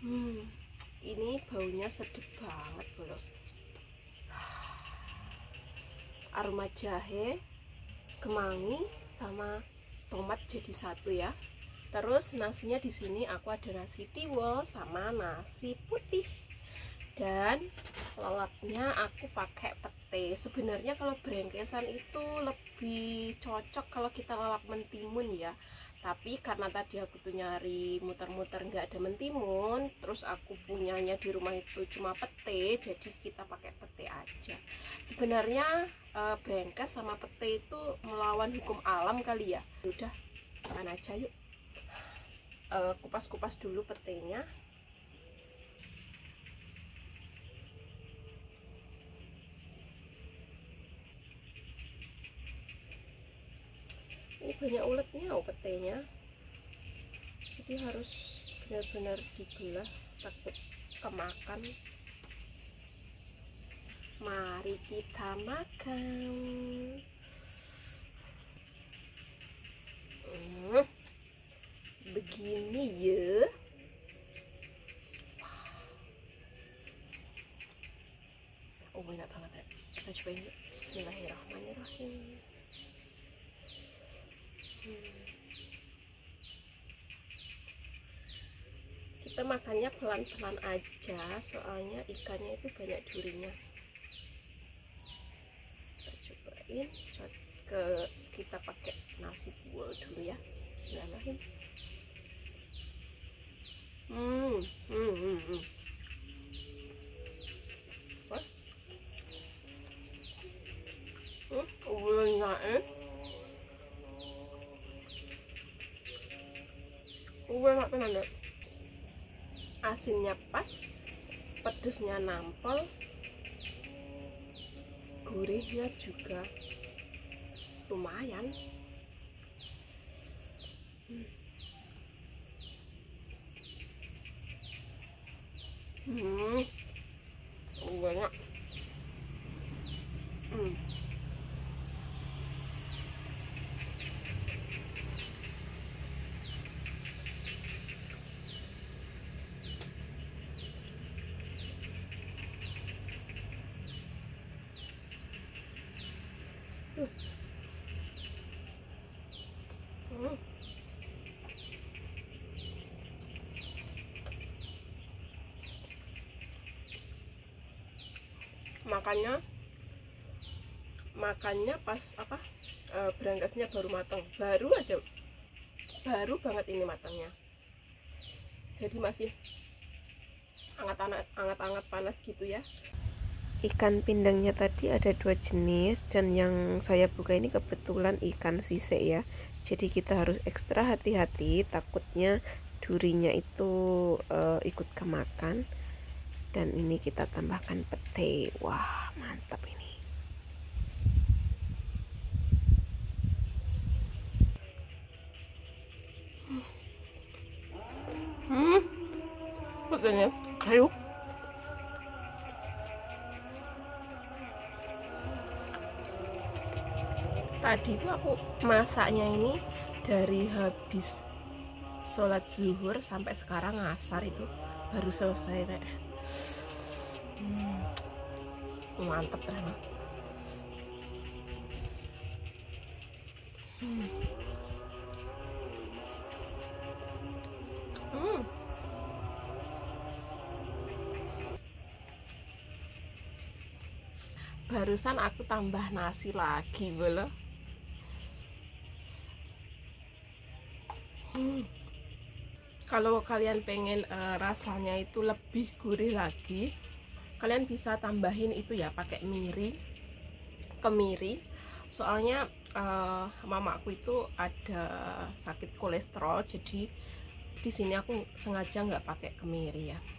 Hmm, ini baunya sedap banget loh. Aroma jahe, kemangi, sama tomat jadi satu ya. Terus nasinya di sini aku ada nasi tiwul sama nasi putih. Dan lelapnya aku pakai pete. Sebenarnya kalau brengkesan itu lebih cocok kalau kita lelap mentimun ya. Tapi karena tadi aku tuh nyari muter-muter nggak ada mentimun, terus aku punyanya di rumah itu cuma pete, jadi kita pakai pete aja. Sebenarnya brengkes sama pete itu melawan hukum alam kali ya. Udah, makan aja yuk. Kupas-kupas dulu petenya. Ini banyak uletnya petenya, jadi harus benar-benar dibelah, takut kemakan. Mari kita makan. Begini ya. Oh, enak banget. Kita cobain yuk. Bismillahirrahmanirrahim. Kita makannya pelan-pelan aja, soalnya ikannya itu banyak durinya. Kita cobain kita pakai nasi tiwul dulu ya. Bismillahirrahmanirrahim. Enak tenan deh. Asinnya pas, pedesnya nampol, gurihnya juga lumayan. Banyak. Makannya pas apa, berangkasnya baru matang, baru banget ini matangnya, jadi masih anget-anget panas gitu ya. Ikan pindangnya tadi ada 2 jenis, dan yang saya buka ini kebetulan ikan sisek ya, jadi kita harus ekstra hati-hati, takutnya durinya itu ikut kemakan. Dan ini kita tambahkan pete. Wah, mantap ini. Petenya kayu. Tadi itu aku masaknya ini dari habis sholat zuhur sampai sekarang asar itu baru selesai nek. Mantap ternyata. Barusan aku tambah nasi lagi bolo. Kalau kalian pengen rasanya itu lebih gurih lagi, kalian bisa tambahin itu ya, pakai kemiri. Soalnya mamaku itu ada sakit kolesterol, jadi di sini aku sengaja nggak pakai kemiri ya.